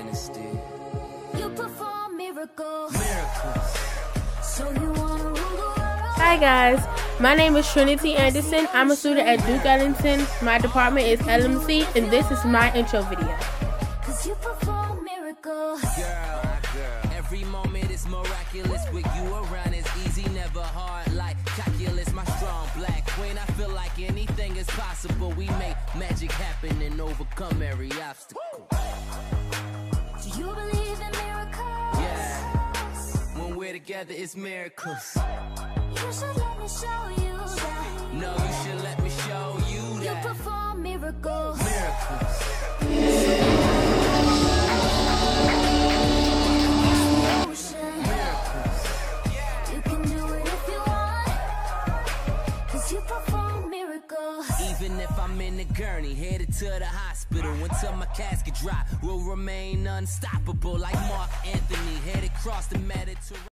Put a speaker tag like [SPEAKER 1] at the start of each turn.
[SPEAKER 1] honesty.
[SPEAKER 2] You perform miracles. So you wanna rule the world.
[SPEAKER 3] Hi guys, my name is Trinity Anderson. I'm a student at Duke Ellington. My department is LMC, and this is my intro video.
[SPEAKER 2] Cause you perform miracles.
[SPEAKER 1] Girl, every moment is miraculous. With you around is easy, never hard like calculus. My strong black queen, I feel like anything is possible. We make magic happen and overcome every obstacle.
[SPEAKER 2] Do you believe in miracles?
[SPEAKER 1] Yeah, when we're together it's miracles.
[SPEAKER 2] You should let me show you that.
[SPEAKER 1] No, you should let me show you that.
[SPEAKER 2] You perform miracles.
[SPEAKER 1] Miracles.
[SPEAKER 2] You can do it if you want. Cause you perform miracles.
[SPEAKER 1] Even if I'm in the gurney, headed to the hospital, until my casket drop, will remain unstoppable like Mark Anthony, headed across the Mediterranean.